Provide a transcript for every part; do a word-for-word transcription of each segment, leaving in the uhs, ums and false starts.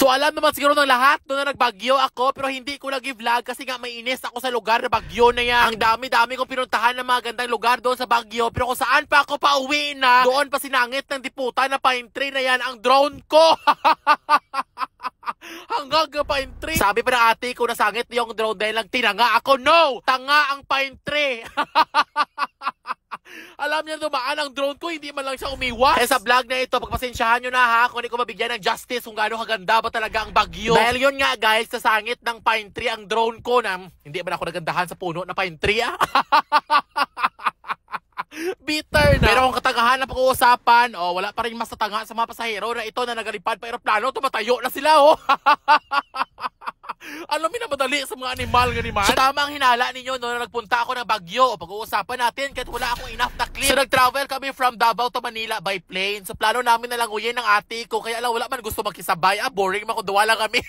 So alam naman siguro ng lahat no na nagbagyo ako, pero hindi ko nag-vlog kasi nga may inis ako sa lugar na bagyo na yan. Ang dami-dami kong pinuntahan ng mga gandang lugar doon sa Baguio, pero kung saan pa ako pauwi na, doon pa sinangit ng diputa na pine tree na yan ang drone ko. Hanggang ka pine tree. Sabi pa ng ate ko nasangit yung drone dahil lang tinanga ako. No! Tanga ang pine tree. Alam niya dumaan ang drone ko, hindi man lang siya umiwas. Kaya sa vlog na ito, pagpasensyahan nyo na ha, kung hindi ko mabigyan ng justice kung gaano kaganda ba talaga ang bagyo. Dahil yun nga guys, sa sangit ng pine tree ang drone ko na hindi man ako nagandahan sa puno na pine tree ah. Bitter na. Pero kung katangahan na pag-uusapan, oh, wala pa rin mas natanga sa mga pasahero na ito na nagalipad pa aeroplano, tumatayo na sila oh. Alam mo na madali sa mga animal nga naman. So tama ang hinala ninyo no, na nagpunta ako ng Baguio. O pag-uusapan natin kahit wala akong enough na clip. So nag-travel kami from Davao to Manila by plane. So plano namin na lang uyin ng ate ko. Kaya alam wala man gusto magkisabay. Ah, boring man kung duwa lang kami.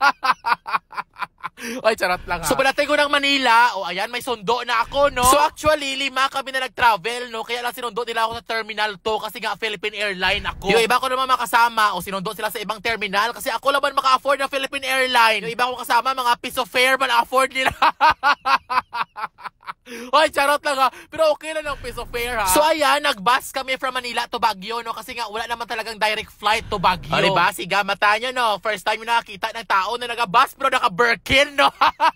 Ay, charot lang ha. So pagdating ko ng Manila, o oh, ayan, may sundo na ako, no? So actually, lima kami na nag-travel, no? Kaya lang sinundo nila ako sa Terminal two kasi nga Philippine Airline ako. Yung iba ko naman makasama, o sinundo sila sa ibang terminal kasi ako naman maka-afford ng Philippine Airline. Yung iba ko kasama, mga piso fare man afford nila. Ay, charot lang ha. Pero okay lang ng piso fare ha. So ayan, nag-bus kami from Manila to Baguio, no? Kasi nga wala naman talagang direct flight to Baguio. O diba? Siga, mata nyo, no? First time yung nakakita ng tao na nag-bus pero naka-Birkin, no?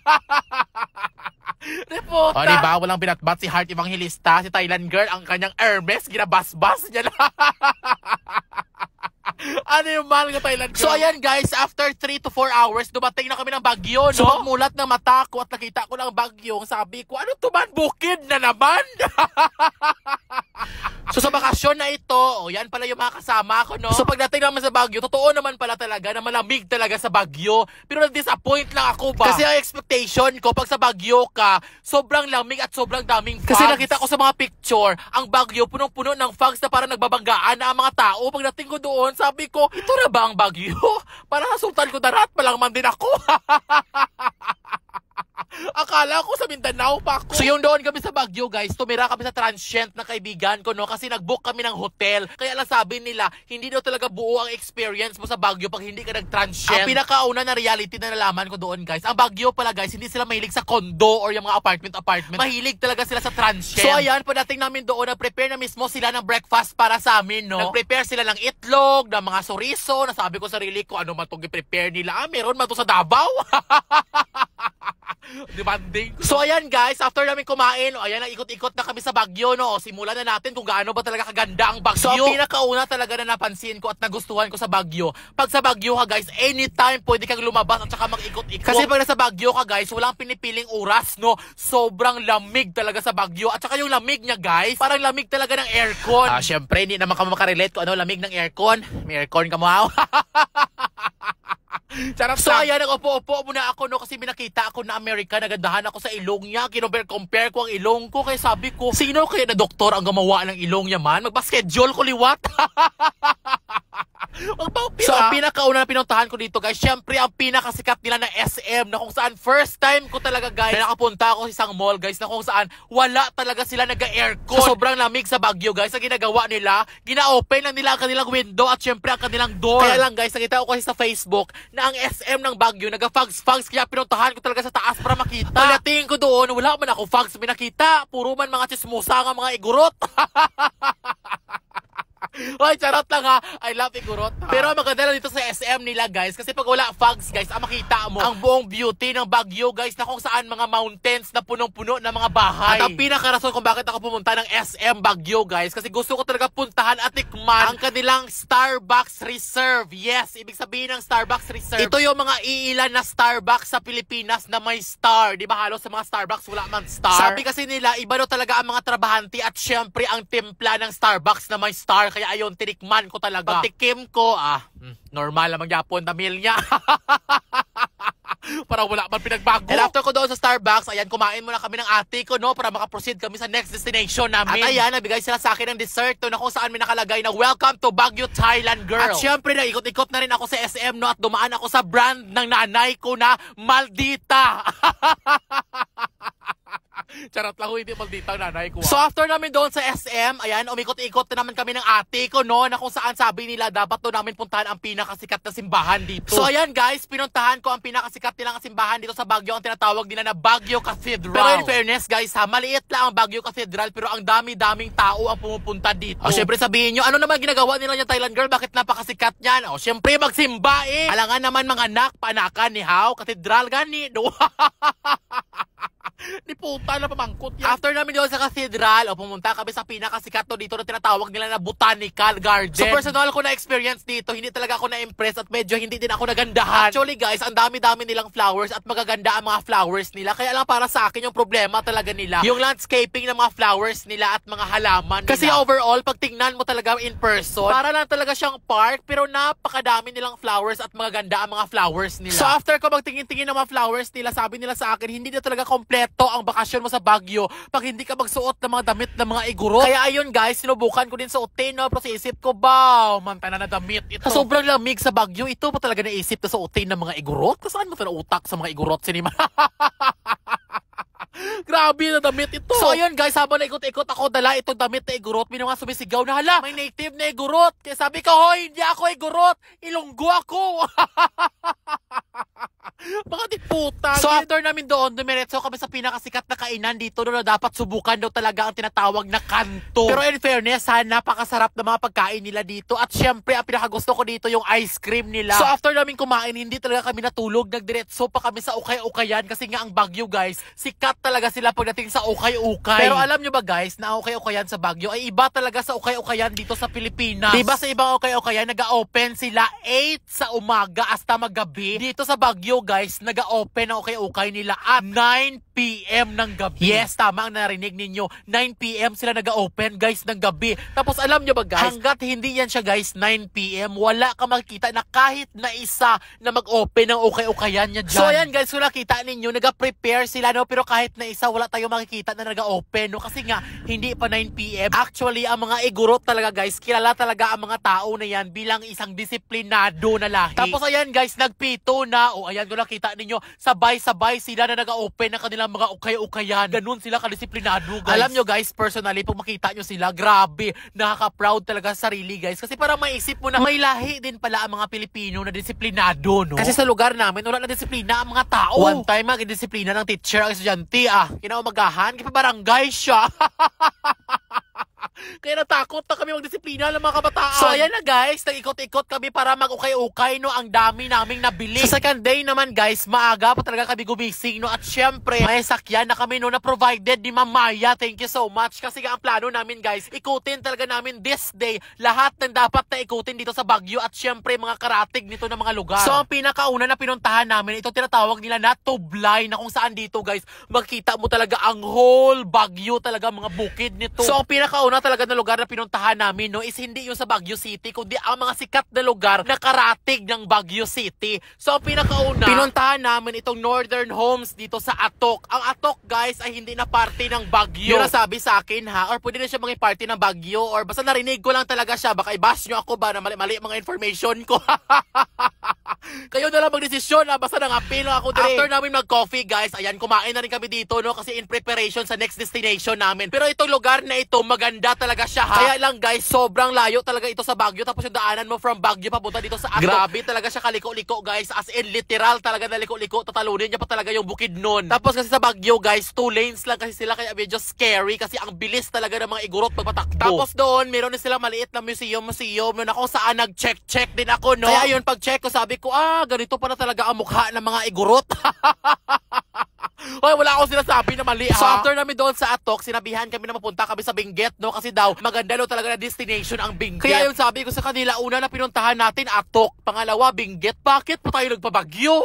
Reputa. O diba? Walang binatbat si Heart Evangelista, si Thailand girl, ang kanyang Hermes, ginabas-bas niya na. Ano yung mahal nga Thailand girl? So ayan guys, after three to four hours, dumating na kami ng Baguio, no? So pagmulat ng mata ko at nakita ko ng Baguio, sabi ko, ano to man? Bukid na naman? So sa bakasyon na ito, oh, yan pala yung mga kasama ko, no? So pagdating naman sa Baguio, totoo naman pala talaga na malamig talaga sa Baguio. Pero na-disappoint lang ako ba? Kasi ang expectation ko, pag sa Baguio ka, sobrang lamig at sobrang daming fogs. Kasi nakita ko sa mga picture, ang Baguio punong-puno ng fogs na parang nagbabanggaan na ang mga tao. Pagdating ko doon, sabi ko, ito na ba ang Baguio? Parang nasultan ko darat, palang man din ako. Akala ko sa Mindanao pa ako. So yung doon kami sa Baguio guys, tumira kami sa transient na kaibigan ko, no? Kasi nag-book kami ng hotel. Kaya lang sabi nila, hindi daw talaga buo ang experience mo sa Baguio pag hindi ka nag-transient. Ang pinakauna na reality na nalaman ko doon guys, ang Baguio pala guys, hindi sila mahilig sa condo or yung mga apartment-apartment. Mahilig talaga sila sa transient. So ayan, pagdating namin doon, nag-prepare na mismo sila ng breakfast para sa amin, no? Nag-prepare sila ng itlog, ng mga soriso. Nasabi ko sa sarili ko, ano man itong i-prepare nila? Ah, meron man ito sa Davao. Demanding. So ayan guys, after namin kumain, o ayan, ikot-ikot na kami sa Baguio, no? O, simulan na natin kung gaano ba talaga kaganda ang Baguio. So ang pinakauna talaga na napansin ko at nagustuhan ko sa Baguio, pag sa Baguio ka guys, anytime pwede kang lumabas at saka mag-ikot-ikot. Kasi pag nasa Baguio ka guys, walang pinipiling oras, no? Sobrang lamig talaga sa Baguio. At saka yung lamig niya guys, parang lamig talaga ng aircon. Ah, syempre, hindi naman ka makarelate kung ano lamig ng aircon. May aircon ka mo, ha? Charap so ayan, nag-upo-upo muna ako, no? Kasi binakita ako na Amerika, nagandahan ako sa ilong niya. Kinompare-compare ko ang ilong ko. Kaya sabi ko, sino kaya na doktor ang gumawa ng ilong niya man? Magpa-schedule ko liwat. So ang pinakauna na pinuntahan ko dito guys, syempre ang pinakasikat nila na S M, na kung saan first time ko talaga guys na nakapunta ako sa isang mall guys, na kung saan wala talaga sila nag-aircon. So, sobrang lamig sa Baguio guys. Ang ginagawa nila, gina-open lang nila ang kanilang window at syempre ang kanilang door. Kaya lang guys, nakita ko kasi sa Facebook na ang S M ng Baguio naga-fogs-fogs, kaya pinuntahan ko talaga sa taas para makita. Pagdating ko doon, wala man ako fogs pinakita, puro man mga chismosa nga mga igurot. Ay, charot lang ha. I love igurot ha. Pero maganda lang dito sa S M nila guys, kasi pag wala fogs guys, ang makita mo ang buong beauty ng Baguio guys, na kung saan mga mountains na punong-puno ng mga bahay. At ang pinakarason kung bakit ako pumunta ng S M Baguio guys, kasi gusto ko talaga puntahan at tikman ang kanilang Starbucks Reserve. Yes, ibig sabihin ng Starbucks Reserve, ito yung mga iilan na Starbucks sa Pilipinas na may star. Di ba halos sa mga Starbucks wala man star? Sabi kasi nila, iba daw talaga ang mga trabahante at syempre ang timpla ng Starbucks na may star. Kaya ayon, tinikman ko talaga. Patikim ko, ah, normal lang magyapon tamil niya. Para wala man pinagbago. And after ko doon sa Starbucks, ayan, kumain muna kami ng ate ko, no? Para makaproceed kami sa next destination namin. At ayan, nabigay sila sa akin ng dessert, no? Na kung saan may nakalagay na welcome to Baguio, Thailand, girl. At syempre, na ikot-ikot na rin ako sa S M, no? At dumaan ako sa brand ng nanay ko na Maldita. Charot lang, hindi maldita ang nanay ko. So after namin doon sa S M, ayan, umikot-ikot na naman kami ng ate ko, no, na kung saan sabi nila dapat doon namin puntahan ang pinakasikat na simbahan dito. So ayan guys, pinuntahan ko ang pinakasikat nilang simbahan dito sa Baguio, ang tinatawag nila na Baguio Cathedral. Pero in fairness guys ha, maliit lang ang Baguio Cathedral pero ang dami-daming tao ang pumupunta dito. O syempre sabihin nyo, ano naman ginagawa nila yung Thailand girl? Bakit napakasikat yan? O syempre magsimba eh. Alangan naman mga anak, panakan ni How, Cathedral gani. No? Ni puta na pamangkot yan. After namin doon sa cathedral, o pumunta kami sa pinakasikat to dito na tinatawag nila na Botanical Garden. So personal ko na experience dito, hindi talaga ako na-impress at medyo hindi din ako nagandahan. Actually guys, ang dami-dami nilang flowers at magaganda ang mga flowers nila. Kaya lang para sa akin yung problema talaga nila, yung landscaping ng mga flowers nila at mga halaman nila. Kasi overall, pag tingnan mo talaga in person, para lang talaga siyang park pero napakadami nilang flowers at magaganda ang mga flowers nila. So after ko magtingin-tingin ng mga flowers nila, sabi nila sa akin, hindi na talaga kompleto ang bakasyon mo sa Baguio pag hindi ka magsuot ng mga damit ng mga igurot. Kaya ayun guys, sinubukan ko din suotin, no? Pero sa isip ko, ba, mantana na damit ito. Sa sobrang lamig sa Baguio, ito pa talaga naisip na suotin ng mga igurot? Kasaan mo ito na utak sa mga igurot? Sinima. Grabe na damit ito. So ayun guys, habang naikot-ikot ako, dala itong damit na igurot, may mga sumisigaw na, hala, may native na igurot. Kaya sabi ko, hoy, hindi ako igurot, Ilonggo ako. Mga diputa. So after namin doon, dumiretso kami sa pinakasikat na kainan dito na dapat subukan daw talaga ang tinatawag na kanto. Pero in fairness ha, napakasarap na mga pagkain nila dito. At syempre, ang pinakagusto ko dito yung ice cream nila. So after namin kumain, hindi talaga kami natulog. Nagdiretso pa kami sa ukay-ukayan kasi nga ang Baguio guys, sikat talaga sila pagdating sa ukay-ukay. Pero alam nyo ba guys, na ukay-ukayan sa Baguio ay iba talaga sa ukay-ukayan dito sa Pilipinas. Diba sa ibang ukay-ukayan, nag-open sila eight sa umaga hasta magabi. Dito sa Baguio guys, nag-open ang ukay-ukay nila at nine p m ng gabi. Yes, tama ang narinig ninyo. nine p m sila nag-open guys ng gabi. Tapos alam nyo ba guys, hanggat hindi yan siya guys nine p m, wala ka makikita na kahit na isa na mag-open ng ukay-ukayan niya dyan. So ayan guys, kung nakita ninyo, nag-prepare sila, no? Pero kahit na isa, wala tayong makikita na nag-open, no? Kasi nga, hindi pa nine p m Actually, ang mga igurot talaga guys, kilala talaga ang mga tao na yan bilang isang disiplinado na lahi. Tapos ayan guys, nagpito na. O ayan, kung nakita ninyo, sabay-sabay sila na nag-open ng kanilang mga ukay-ukayan. Ganun sila kadisiplinado guys. Alam nyo guys, personally, pag makita nyo sila, grabe, nakaka-proud talaga sa sarili guys. Kasi parang maisip mo na may lahi din pala ang mga Pilipino na disiplinado, no? Kasi sa lugar namin, wala na disiplina ang mga tao. One time, mag-disiplina ng teacher ang estudyante, ah, kinaumagahan, kipabarangay siya. Kaya natakot na kami magdisiplina ng mga kabataan. So ayan na guys, nag-ikot-ikot kami para mag-ukay-ukay, no? Ang dami naming nabili. Sa second day naman guys, maaga pa talaga kami gumising, no? At syempre, may sakyan na kami, no, na provided ni Ma'am Maya. Thank you so much. Kasi nga ang plano namin guys, ikutin talaga namin this day lahat ng dapat na ikutin dito sa Baguio at syempre mga karatig nito ng mga lugar. So ang pinakauna na pinuntahan namin, ito tinatawag nila na Tublay, na kung saan dito guys, makita mo talaga ang whole Baguio talaga, mga bukid nito. So ang pinakauna talaga na lugar na pinuntahan namin, no, is hindi yung sa Baguio City, kundi ang mga sikat na lugar na karatig ng Baguio City. So ang pinakauna, pinuntahan namin itong Northern Homes dito sa Atok. Ang Atok guys ay hindi na party ng Baguio. Yung nasabi sa akin ha, or pwede na siya mga party ng Baguio, or basta narinig ko lang talaga siya, baka i-bash nyo ako ba na mali-mali mga information ko. Kayo na lang magdesisyon, ha, basta nangapil ako dire. After namin mag-coffee guys, ayan, kumain na rin kami dito, no, kasi in preparation sa next destination namin. Pero itong lugar na ito, maganda talaga siya ha. Kaya lang guys, sobrang layo talaga ito sa Baguio. Tapos yung daanan mo from Baguio papunta dito sa Atok, grabe talaga siya kaliko-liko guys. As in literal talaga na liko-liko. Tatalunin niya pa talaga yung bukid nun. Tapos kasi sa Baguio guys, two lanes lang kasi sila, kaya medyo scary kasi ang bilis talaga ng mga igurot magpatakbo. Tapos doon, meron na sila maliit na museum, museum na kung saan nag-check-check din ako, no. Kaya yun, pag-check ko, sabi ko, ah, ganito pa na talaga ang mukha ng mga igurot. Hoy, wala akong sinasabi na mali, ha? So after namin doon sa Atok, sinabihan kami na mapunta kami sa Benguet, no? Kasi daw, maganda daw talaga na destination ang Benguet. Kaya yung sabi ko sa kanila, una na pinuntahan natin Atok, pangalawa Benguet. Bakit pa tayo nagpabagyo?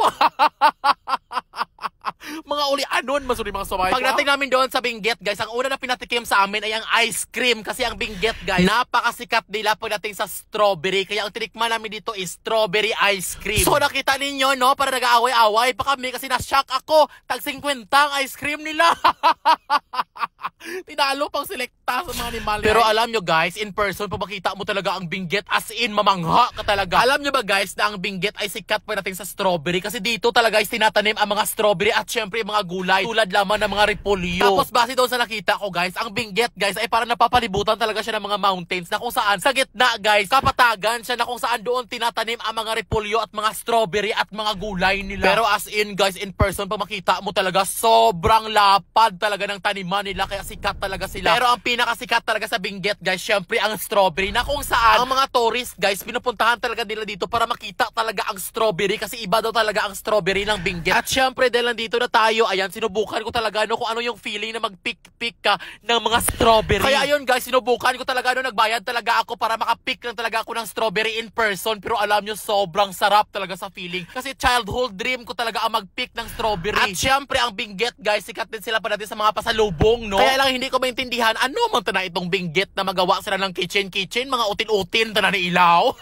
Mga uli anon, masuri mga sumay. Pagdating namin doon sa Benguet guys, ang una na pinatikim sa amin ay ang ice cream. Kasi ang Benguet guys, napakasikat nila pagdating sa strawberry. Kaya ang tinikman namin dito is strawberry ice cream. So nakita ninyo, no, para nag-aaway-away pa kami kasi na-shock ako. Tag fifty ang ice cream nila. Tinalo pang select ta sa mga animal. Pero alam nyo guys, in person, pag makita mo talaga ang Benguet, as in, mamangha ka talaga. Alam nyo ba guys, na ang Benguet ay sikat pa natin sa strawberry kasi dito talaga guys, tinatanim ang mga strawberry at syempre mga gulay tulad lamang ng mga repolyo. Tapos base doon sa nakita ko guys, ang Benguet guys ay parang napapalibutan talaga siya ng mga mountains na kung saan sa gitna guys, kapatagan siya na kung saan doon tinatanim ang mga repolyo at mga strawberry at mga gulay nila. Pero as in guys, in person, pag makita mo talaga, sobrang lapad talaga ng taniman nila kaya sikat talaga sila. Pero ang pinakasikat talaga sa Benguet guys, syempre ang strawberry na kung saan ang mga tourist guys, pinupuntahan talaga nila dito para makita talaga ang strawberry kasi iba daw talaga ang strawberry ng Benguet. At syempre dahil nandito na tayo, ayan, sinubukan ko talaga no, kung ano yung feeling na mag-pick-pick ka ng mga strawberry. Kaya ayun guys, sinubukan ko talaga no, nagbayad talaga ako para makapick lang talaga ako ng strawberry in person. Pero alam nyo, sobrang sarap talaga sa feeling. Kasi childhood dream ko talaga ang mag-pick ng strawberry. At syempre ang Benguet guys, sikat din sila pa natin sa mga pasalubong, no? Kaya lang hindi ko maintindihan, ano man na itong Benguet na magawa sila ng kitchen-kitchen, mga utin-utin, tanan ni ilaw.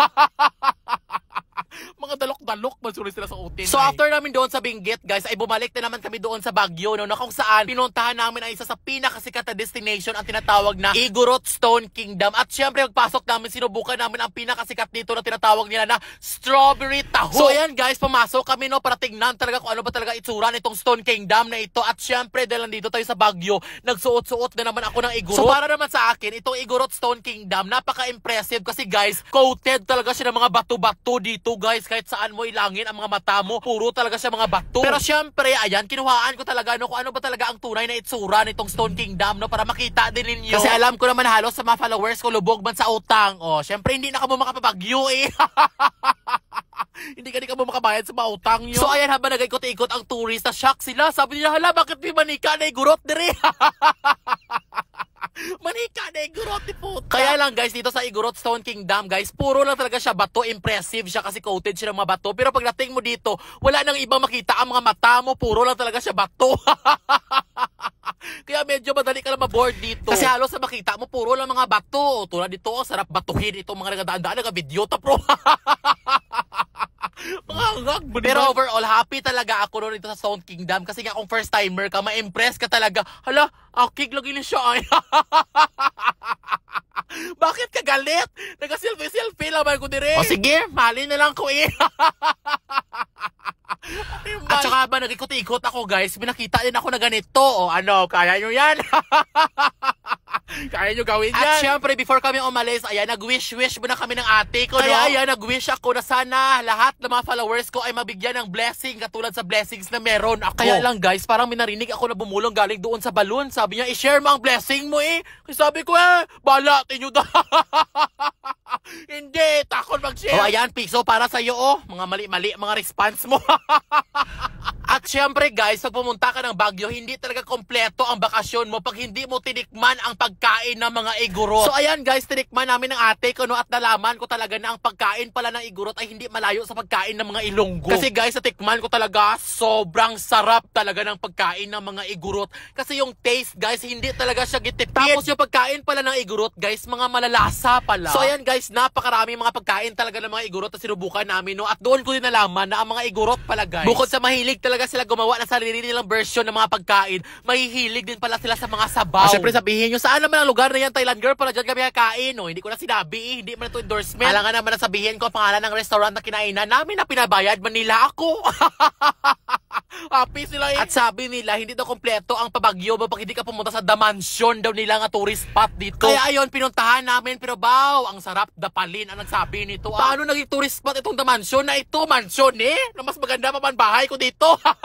Mga dalok-dalok, mansuri sila sa utin. So ay, after namin doon sa Benguet guys, ay bumalik na naman kami doon sa Baguio, no, na kung saan pinuntahan namin ay isa sa pinakasikat na destination ang tinatawag na Igorot Stone Kingdom. At syempre pagpasok namin, sinubukan namin ang pinakasikat dito na tinatawag nila na Strawberry Taho. So ayan guys, pumasok kami no para tignan talaga kung ano ba talaga itsura nitong Stone Kingdom na ito. At syempre dahil nandito tayo sa Baguio, nagsuot-suot na naman ako ng Igorot. So para naman sa akin, itong Igorot Stone Kingdom, napaka-impressive kasi guys, coated talaga siya ng mga bato-bato dito guys. Kahit saan mo ilangin ang mga mata mo, puro talaga siya mga bato. Pero syempre, ayan, kinuhaan ko talaga no, kung ano ba talaga ang tunay na itsura nitong Stone Kingdom, no, para makita din ninyo. Kasi alam ko naman halos sa mga followers ko, lubog man sa utang. O, syempre, hindi na ka mo makapabagyo eh. Hindi ka di ka mo makabayad sa mga utang nyo. So ayan, habang nag-ikot-ikot ang tourist, na shock sila. Sabi nila, hala, bakit may manika na igurot dire? Manika na Igorot ni puta. Kaya lang guys, dito sa Igorot Stone Kingdom guys, puro lang talaga siya bato. Impressive siya kasi coated siya ng mga bato. Pero pagdating mo dito, wala nang ibang makita ang mga mata mo. Puro lang talaga siya bato. Kaya medyo madali ka lang maboard dito. Kasi halos sa makita mo, puro lang mga bato. Tulad dito, oh, sarap batuhin itong mga nagadaan-daan. Nag-video ta pro. Pero overall, happy talaga ako noon dito sa Stone Kingdom. Kasi nga kung first timer ka, ma-impress ka talaga. Hala, akig lagi ni siya ay. Bakit ka galit? Nag-selfie-selfie lang ko dire. O sige, mali na lang ko eh. At saka ba nag-ikot-ikot ako guys, binakita din ako na ganito. O ano, kaya nyo yan? Kaya nyo gawin yan. At syempre, before kami umalis, ayan, nag-wish-wish muna kami ng ate ko. Kaya no? Ayan, nag-wish ako na sana lahat ng mga followers ko ay mabigyan ng blessing katulad sa blessings na meron ako. Kaya lang guys, parang minarinig ako na bumulong galing doon sa balon. Sabi niya, i-share mo ang blessing mo eh. Kasi sabi ko eh, bala, tinyo da. Hindi, takon mag-share. O ayan, piso para sa'yo oh. Mga mali-mali, mga response mo. At syempre guys, pag pumunta ka ng Baguio, hindi talaga kompleto ang bakasyon mo pag hindi mo tinikman ang pagkain ng mga Igorot. So ayan guys, tinikman namin ng ate ko no, at nalaman ko talaga na ang pagkain pala ng Igorot ay hindi malayo sa pagkain ng mga Ilonggo. Kasi guys, sa tikman ko talaga, sobrang sarap talaga ng pagkain ng mga Igorot. Kasi yung taste guys, hindi talaga siya gitipid. Tapos yung pagkain pala ng Igorot guys, mga malalasa pala. So ayan guys, napakarami mga pagkain talaga ng mga Igorot na sinubukan namin no. At doon ko din nalaman na ang mga Igorot pala guys, bukod sa mahilig talaga sila gumawa ng sarili nilang version ng mga pagkain, mahihilig din pala sila sa mga sabaw. Ah, syempre sabihin nyo, saan naman ang lugar na yan, Thailand girl, para dyan kami kakain, no? Hindi ko na sinabi, eh. Hindi man ito endorsement. Alangan naman na sabihin ko ang pangalan ng restaurant na kinainan namin na pinabayad man nila ako. Happy sila eh. At sabi nila, hindi daw kompleto ang Pabagyo pag hindi ka pumunta sa The Mansion daw nila nga tourist spot dito. Kaya ayun, pinuntahan namin, pero baw, ang sarap dapalin ang nagsabi nito. Ah. Paano naging tourist spot itong The Mansion na ito? Mansion eh? Na mas maganda pa man bahay ko dito.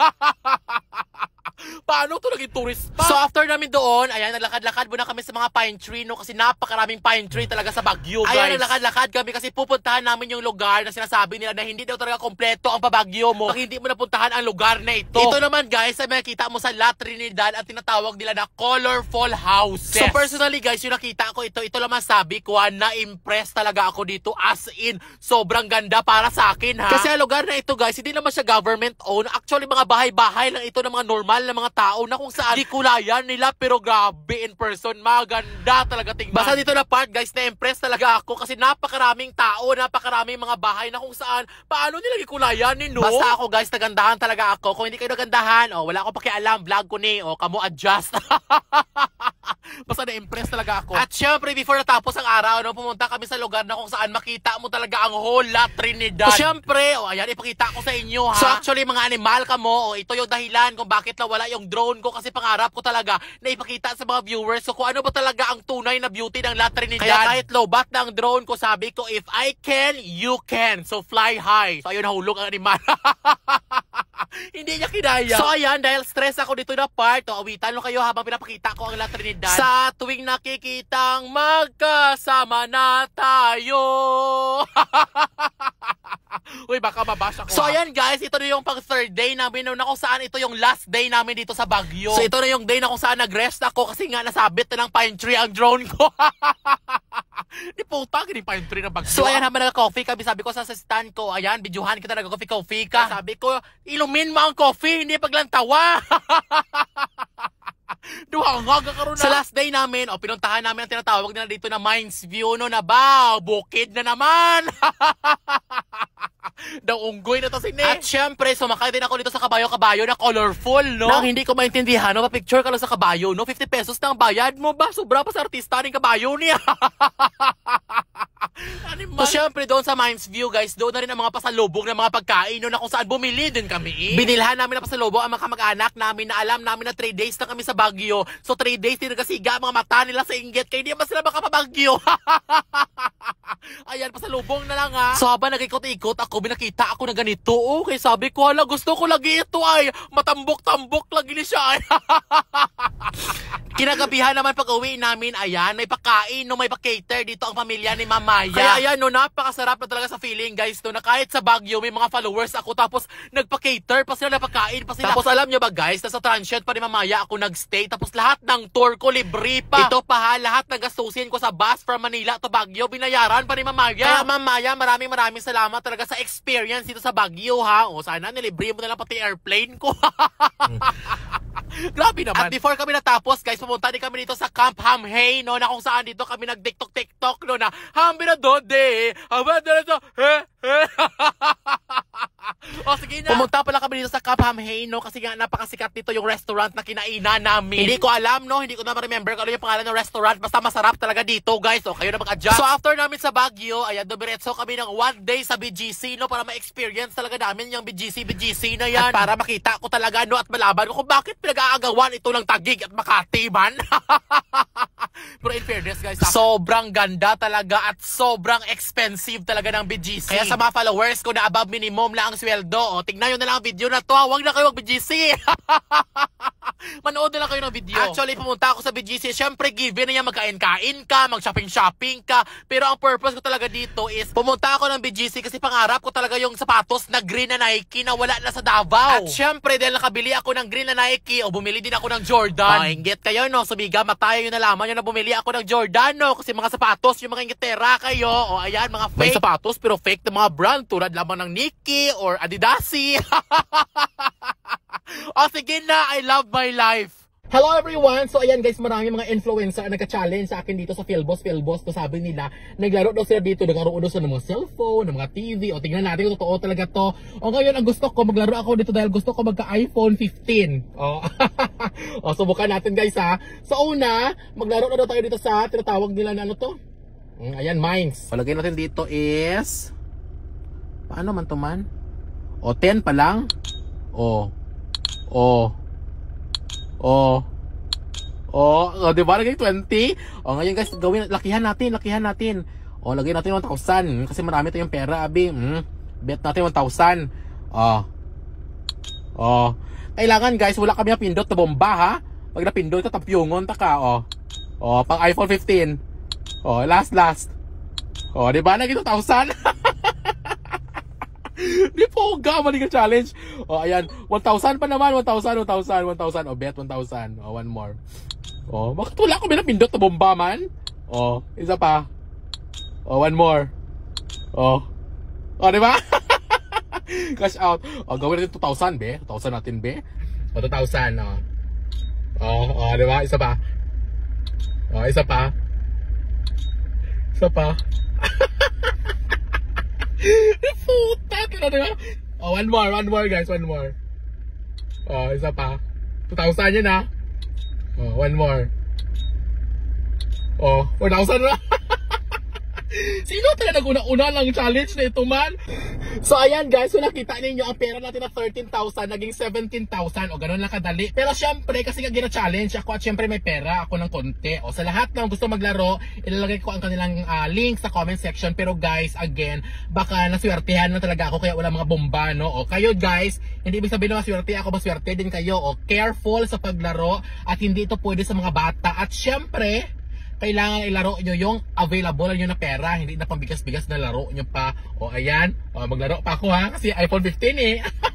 Paano ito naging tourist spot? So after namin doon, ayan, naglakad-lakad muna kami sa mga pine tree, no? Kasi napakaraming pine tree talaga sa Baguio, guys. Ayan, naglakad-lakad kami kasi pupuntahan namin yung lugar na sinasabi nila na hindi daw talaga kompleto ang Pabagyo mo pag hindi mo napuntahan ang lugar na ito. Ito naman guys, ay makikita mo sa La Trinidad at tinatawag nila na colorful houses. So personally guys, yung nakita ko ito, ito lang masabi ko, na-impress talaga ako dito, as in, sobrang ganda para sa akin ha. Kasi ang lugar na ito guys, hindi naman siya government owned. Actually mga bahay-bahay lang ito ng mga normal na mga tao na kung saan di kulayan nila, pero grabe in person, maganda talaga tingnan. Basta dito na part guys, na-impress talaga ako kasi napakaraming tao, napakaraming mga bahay na kung saan, paano nila ikulayan ni no? Basta ako guys, nagandahan talaga ako. Kung hindi kayo nagandahan, oh, wala akong pakialam, vlog ko ni, oh, kamo adjust. Basta na-impress talaga ako. At syempre, before natapos ang araw, no, pumunta kami sa lugar na kung saan makita mo talaga ang whole La Trinidad. So syempre, oh, ayan, ipakita ko sa inyo ha. So actually, mga animal ka mo, oh, ito yung dahilan kung bakit nawala yung drone ko kasi pangarap ko talaga na ipakita sa mga viewers so kung ano ba talaga ang tunay na beauty ng La Trinidad. Kaya kahit low bat na ang drone ko, sabi ko, if I can, you can. So fly high. So ayun, nahulog ang animal. Hindi niya kinaya. So ayan, dahil stress ako dito na part, o awitan lang kayo habang pinapakita ko ang La Trinidad. Sa tuwing nakikitang magkasama na tayo. Uy, baka mabasa ko. So ayan guys, ito na yung pang third day namin na kung saan ito yung last day namin dito sa Baguio. So ito na yung day na kung saan nag-rest ako kasi nga nasabit na ng pine tree ang drone ko. Di puta, gini pine tree na Baguio. So ayan, habang nag-coffee kami, sabi ko sa stand ko, ayan, videohan kita nag-coffee-coffee ka. Sabi ko, ilumin mo ang coffee, hindi paglantawa. Duhangag ka ron na. Sa last day namin, o pinuntahan namin ang tinatawag nila dito na Mines View, no, na ba, bukid na naman. Daw unggoy na to si Ne. At syempre, sumakay din ako dito sa kabayo-kabayo na colorful, no? Nang hindi ko maintindihan, no? Pa-picture ka lang sa kabayo, no? fifty pesos na ang bayad mo ba? Sobra pa sa artista ng kabayo niya. So syempre, doon sa Mines View, guys, doon na rin ang mga pasalubong ng mga pagkain, no? Na kung saan bumili din kami. Binilhan namin na pasalubong ang mga kamag-anak namin na alam namin na three days na kami sa Baguio. So three days din nagasiga ang mga mata nila sa inggit kaya hindi ba sila makapabagyo. Ayan, pasalubong na lang ha. So habang nag-ikot-ikot ako, binakita ako na ganito. Okay, sabi ko, hala, gusto ko lagi ito ay matambok-tambok lagi ni siya ay. Kinagabihan naman pag uwi namin, ayan, may pakain, no, may pa-cater dito ang pamilya ni Mamaya. Kaya ayan, no, napakasarap na talaga sa feeling, guys, no, na kahit sa Baguio may mga followers ako, tapos nagpa-cater pa sila, napakain pa sila. Tapos alam nyo ba, guys, nasa transient pa ni Mamaya ako nagstay, tapos lahat ng tour ko libre pa. Ito pa ha, lahat ng gastusin ko sa bus from Manila to Baguio, binayaran pa ni Mamaya. Kaya Mamaya, maraming maraming salamat talaga sa experience dito sa Baguio, ha. O sana, nilibre mo na lang pati airplane ko. Grabe naman. At before kami natapos, guys, pumunta din kami dito sa Camp Hamhay, no, na kung saan dito kami nag-tiktok-tiktok, no, na hambi na dode, hambi na dode, he, he. O sige na. Pumunta pala kami dito sa Camp Hamhay, no, kasi nga napakasikat dito yung restaurant na kinainan namin. Hindi ko alam, no, hindi ko na ma-remember kung ano yung pangalan ng restaurant, basta masarap talaga dito, guys. O kayo na mag-adjust. So after namin sa Baguio, ayan, dumiretso kami ng one day sa B G C, no, para ma-experience talaga namin yung B G C, B G C na yan. At para makita ko talaga, no, at malaban ko kung bakit pinag-aagawan ito ng Taguig at Makati man. Pero in fairness, guys, sobrang ganda talaga at sobrang expensive talaga ng B G C. Kaya sa mga followers ko na above minimum lang ang sweldo, o, tignan nyo na lang ang video na to. Huwag na kayo mag-B G C. Manood na lang kayo ng video. Actually, pumunta ako sa B G C. Siyempre, given na yan, magkain-kain ka, mag-shopping-shopping ka. Pero ang purpose ko talaga dito is, pumunta ako ng B G C kasi pangarap ko talaga yung sapatos na green na Nike na wala na sa Davao. At siyempre, dahil nakabili ako ng green na Nike, o bumili din ako ng Jordan. Oh, inggit kayo, no? Sumiga, mataya yung nalaman nyo na bumili ako ng Jordan, no? Kasi mga sapatos, yung mga ingitera kayo, o ayan, mga fake. May sapatos, pero fake na mga brand, tulad lamang ng Nike or Adidasi. O sige na, I love my life. Hello everyone! So ayan guys, marami mga influencer na nagka-challenge sa akin dito sa Philboss. Philboss, to sabi nila, naglaro daw sila dito, naglaro daw sila ng mga cellphone, ng mga T V. O tingnan natin kung totoo talaga to. O ngayon, ang gusto ko, maglaro ako dito dahil gusto ko magka-iPhone fifteen. O, o subukan natin guys ha. So una, maglaro na daw tayo dito sa tinatawag nila na ano to? Ayan, Mines. Palagay natin dito is, paano man to man? O ten pa lang. O, o, Oh. Oh, oh, di ba lagay twenty? Oh, ngayon guys, gawin lakihan natin, lakihan natin. Oh, lagay natin one thousand kasi marami tayong pera, abi. Hmm. Bet natin one thousand. Oh. Oh. Kailangan guys, wala kami napindot na bomba ha. Pag napindot, tapyungon ta ka, oh. Oh, pang iPhone fifteen. Oh, last last. Oh, di ba lagay two thousand? Di po ga, mali ka challenge. O, oh, ayan, one thousand pa naman, one thousand, one thousand, one thousand. O, bet one thousand. O, one more. O, bakit wala ko binapindot na bomba man? O, isa pa. O, one more. O, o, di ba? Cash out. O, gawin natin two thousand, be. two thousand natin, be. O, two thousand, o. O, o, di ba? Isa pa. O, isa pa. Isa pa. Puta, talaga. Oh, one more, one more guys, one more. Oh, isa pa. two thousand yun ha. Oh, one more. Oh, four thousand na. Sino talaga nag-una-una lang challenge na ito man? So ayan guys, so nakita ninyo ang pera natin na thirteen thousand naging seventeen thousand o ganun lang kadali. Pero syempre kasi nga gina-challenge ako at syempre may pera ako ng konti. O sa lahat ng gusto maglaro, ilalagay ko ang kanilang uh, link sa comment section. Pero guys, again, baka naswertehan na talaga ako kaya wala mga bomba, no? O kayo guys, hindi ibig sabihin na maswerte ako, maswerte din kayo. O careful sa paglaro at hindi ito pwede sa mga bata. At syempre, kailangan ilaro nyo yung available nyo na pera, hindi na pambigas-bigas na laro nyo pa. O ayan, o, maglaro pa ako ha, kasi iPhone fifteen eh.